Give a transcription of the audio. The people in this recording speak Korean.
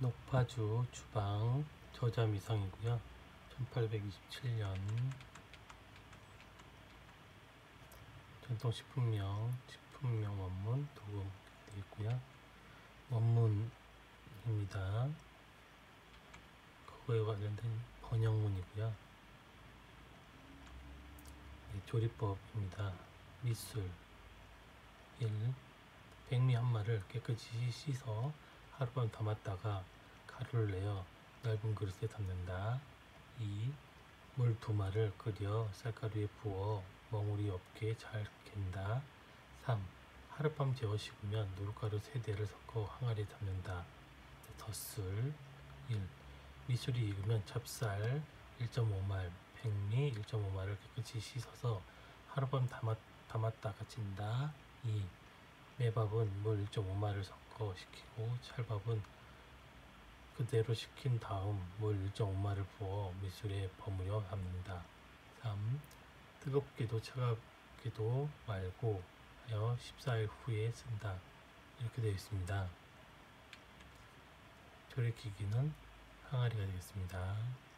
녹파주 주방 저자미상이고요. 1827년 전통식품명 원문 도금 되어 있고요. 원문입니다. 그거에 관련된 번역문이고요. 네, 조리법입니다. 밑술 1. 백미 한 마를 깨끗이 씻어 하룻밤 담았다가 가루를 내어 넓은 그릇에 담는다. 2. 물 2마를 끓여 쌀가루에 부어 멍울이 없게 잘 갠다. 3. 하룻밤 재워 식으면 노릇가루 3대를 섞어 항아리에 담는다. 덧술 1. 미술이 익으면 찹쌀 1.5말, 백미 1.5말을 깨끗이 씻어서 하룻밤 담았다가 찐다. 2. 매밥은 물 1.5말을 섞어 식히고 찰밥은 그대로 식힌 다음 물 1.5말을 부어 밑술에 버무려 담는다. 3. 뜨겁게도 차갑게도 말고 하여 14일 후에 쓴다. 이렇게 되어 있습니다. 조리기기는 항아리가 되겠습니다.